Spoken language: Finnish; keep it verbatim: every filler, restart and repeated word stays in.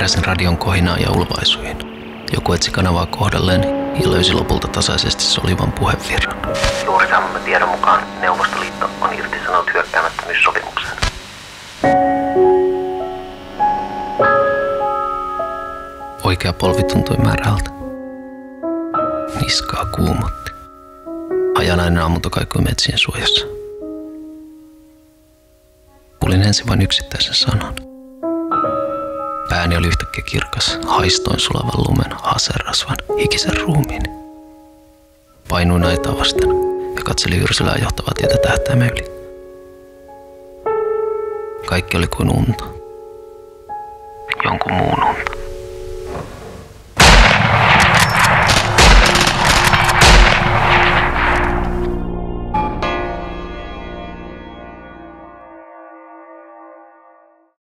Heräsin radion kohinaan ja ulvaisuihin. Joku etsi kanavaa kohdalleen ja löysi lopulta tasaisesti solivan puhevirran. Juuri saamamme tiedon mukaan Neuvostoliitto on irtisanonut hyökkäämättömyyssopimuksen. Oikea polvi tuntui märältä. Niskaa kuumotti. Hajanainen ammunto kaikui metsien suojassa. Kuulin ensin vain yksittäisen sanan. Pääni oli yhtäkkiä kirkas, haistoin sulavan lumen, aserasvan, hikisen ruumiin. Painuin aitaa vasten ja katselin Hyrsylään johtavaa tietä tähtäimen yli. Kaikki oli kuin unta. Jonkun muun unta.